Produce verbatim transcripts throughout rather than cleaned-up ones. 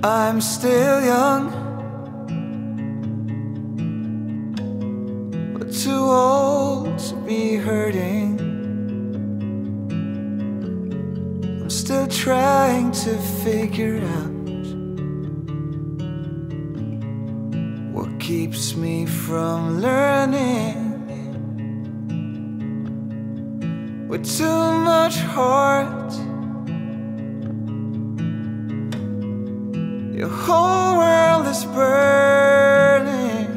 I'm still young, but too old to be hurting. I'm still trying to figure out what keeps me from learning. With too much heart, your whole world is burning.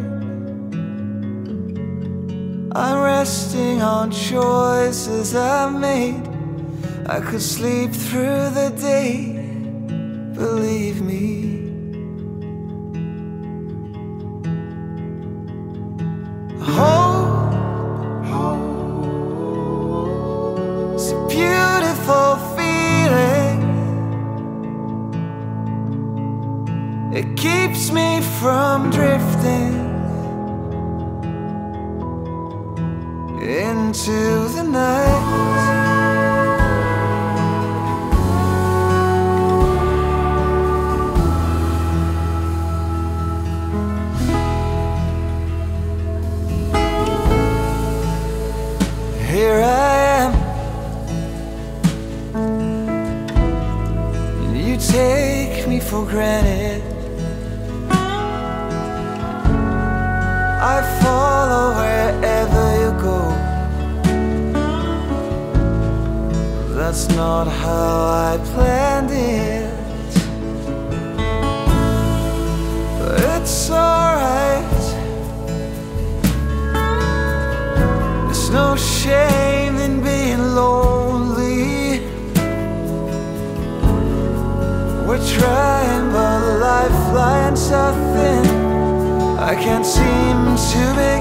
I'm resting on choices I've made. I could sleep through the day, believe me. Hope, it's a beautiful feeling. It keeps me from drifting into the night. Here I am, and you take me for granted. I follow wherever you go. That's not how I planned it, but it's alright. There's no shame in being lonely. We're trying, but the lifelines are thin. I can't seem to be